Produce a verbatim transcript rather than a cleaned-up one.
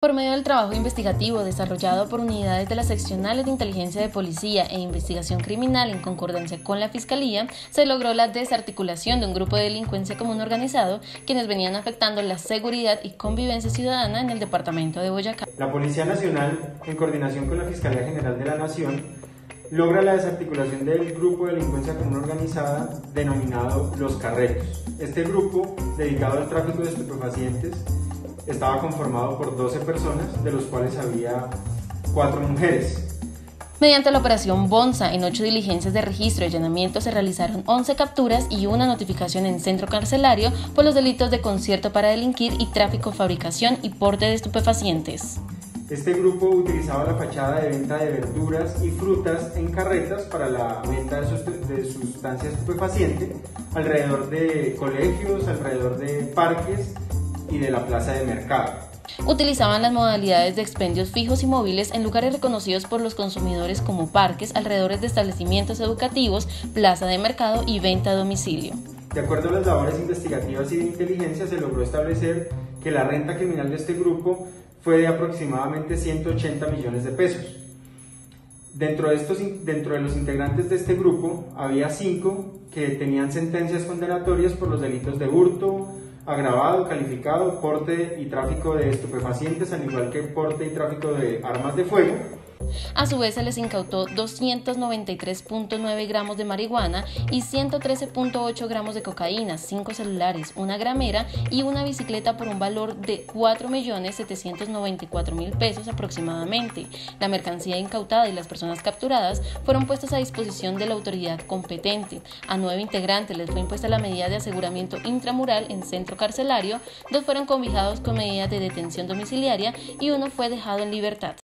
Por medio del trabajo investigativo desarrollado por unidades de las seccionales de inteligencia de policía e investigación criminal en concordancia con la Fiscalía, se logró la desarticulación de un grupo de delincuencia común organizado, quienes venían afectando la seguridad y convivencia ciudadana en el departamento de Boyacá. La Policía Nacional, en coordinación con la Fiscalía General de la Nación, logra la desarticulación del grupo de delincuencia común organizada denominado Los Carretos. Este grupo, dedicado al tráfico de estupefacientes, estaba conformado por doce personas, de los cuales había cuatro mujeres. Mediante la operación Bonza, en ocho diligencias de registro y allanamiento se realizaron once capturas y una notificación en centro carcelario por los delitos de concierto para delinquir y tráfico, fabricación y porte de estupefacientes. Este grupo utilizaba la fachada de venta de verduras y frutas en carretas para la venta de sustancia estupefaciente alrededor de colegios, alrededor de parques y de la plaza de mercado. Utilizaban las modalidades de expendios fijos y móviles en lugares reconocidos por los consumidores como parques, alrededores de establecimientos educativos, plaza de mercado y venta a domicilio. De acuerdo a las labores investigativas y de inteligencia, se logró establecer que la renta criminal de este grupo fue de aproximadamente ciento ochenta millones de pesos. Dentro de, estos, dentro de los integrantes de este grupo había cinco que tenían sentencias condenatorias por los delitos de hurto, agravado, calificado, porte y tráfico de estupefacientes, al igual que porte y tráfico de armas de fuego. A su vez se les incautó doscientos noventa y tres punto nueve gramos de marihuana y ciento trece punto ocho gramos de cocaína, cinco celulares, una gramera y una bicicleta por un valor de cuatro millones setecientos noventa y cuatro mil pesos aproximadamente. La mercancía incautada y las personas capturadas fueron puestas a disposición de la autoridad competente. A nueve integrantes les fue impuesta la medida de aseguramiento intramural en centro carcelario, dos fueron cobijados con medidas de detención domiciliaria y uno fue dejado en libertad.